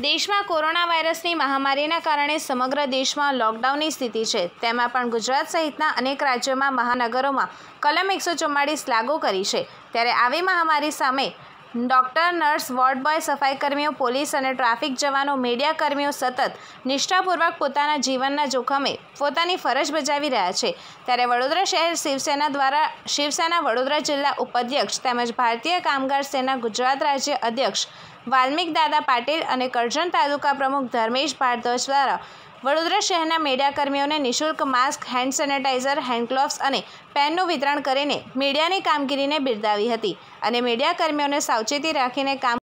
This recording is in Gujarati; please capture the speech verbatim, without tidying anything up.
દેશમાં કોરોના વાયરસની મહામારીના કારણે સમગ્ર દેશમાં લોકડાઉનની સ્થિતિ છે। તેમાં પણ ગુજરાત સહિતના અનેક રાજ્યોમાં મહાનગરોમાં કલમ એકસો ચુમ્માળીસ લાગુ કરી છે। ત્યારે આવી મહામારી સામે ડૉક્ટર, નર્સ, વોર્ડ બોય, સફાઈકર્મીઓ, પોલીસ અને ટ્રાફિક જવાનો, મીડિયાકર્મીઓ સતત નિષ્ઠાપૂર્વક પોતાના જીવનના જોખમે પોતાની ફરજ બજાવી રહ્યા છે। ત્યારે વડોદરા શહેર શિવસેના દ્વારા શિવસેના વડોદરા જિલ્લા ઉપાધ્યક્ષ તેમજ ભારતીય કામગાર સેના ગુજરાત રાજ્ય અધ્યક્ષ વાલ્મિક દાદા પાટીલ અને કરજણ તાલુકા પ્રમુખ ધર્મેશ ભારદ્વાજ દ્વારા વડોદરા શહેરના મીડિયાકર્મીઓને નિઃશુલ્ક mask, hand sanitizer, hand gloves અને પેનનું વિતરણ કરીને મીડિયાની કામગીરીને બિરદાવી હતી અને મીડિયાકર્મીઓને સાવચેતી રાખીને કામ